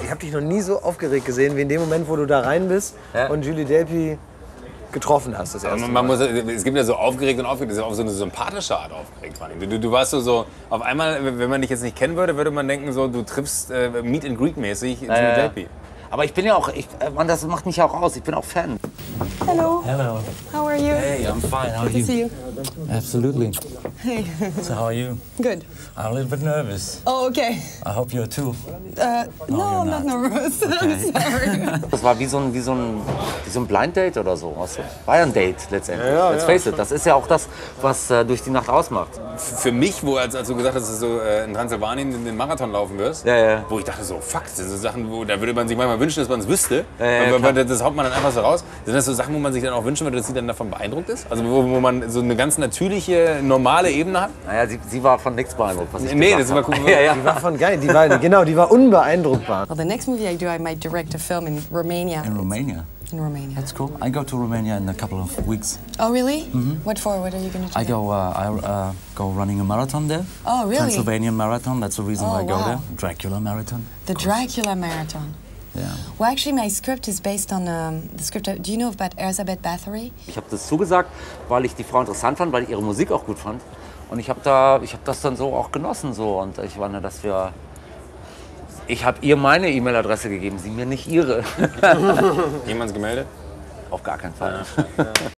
Ich habe dich noch nie so aufgeregt gesehen, wie in dem Moment, wo du da rein bist und Julie Delpy getroffen hast. Das erste Mal. Es gibt ja so aufgeregt und aufgeregt, das ist auch so eine sympathische Art aufgeregt. Du warst so, auf einmal, wenn man dich jetzt nicht kennen würde, würde man denken, so, du triffst Meet and Greet mäßig Julie Delpy. Aber ich bin ja auch, Mann, das macht mich ja auch aus. Ich bin auch Fan. Hello. Hello. How are you? Hey, I'm fine. How are Good to you? see you. Absolutely. Hey. So how are you? Good. I'm a little bit nervous. Oh, okay. I hope you're too. No, I'm not nervous. I'm sorry. Das war wie so ein Blind Date oder so. Weißt du? War ja ein Date letztendlich. Let's face it, das ist ja auch das, was durch die Nacht ausmacht. Für mich, als du gesagt hast, dass du in Transsilvanien den Marathon laufen wirst, wo ich dachte so, fuck, das sind so Sachen, da würde man sich manchmal wünschen, dass man es wüsste. Aber das haut man dann einfach so raus. Sind das so Sachen, wo man sich dann auch wünschen würde, dass sie dann davon beeindruckt ist? Also wo man so eine ganz natürliche, normale Ebene hat? Naja, sie war von nichts beeindruckt, was ich Nee, gesagt das war habe. cool. Die war von geil, die war unbeeindruckbar. Well, the next movie I do, I might direct a film in Romania. In Romania? In Romania. That's cool. I go to Romania in a couple of weeks. Oh, really? What for? What are you going to do? I go running a marathon there. Oh, really? Transylvanian Marathon, that's the reason why I go wow. there. Dracula Marathon. The Dracula Marathon. Yeah. Well, actually, my script is based on the script. Do you know about Elizabeth Bathory? Ich habe das zugesagt, weil ich die Frau interessant fand, weil ich ihre Musik auch gut fand. Und ich hab das dann so auch genossen. So. Und ich meine, ich habe ihr meine E-Mail-Adresse gegeben, sie mir nicht ihre. Jemals gemeldet? Auf gar keinen Fall.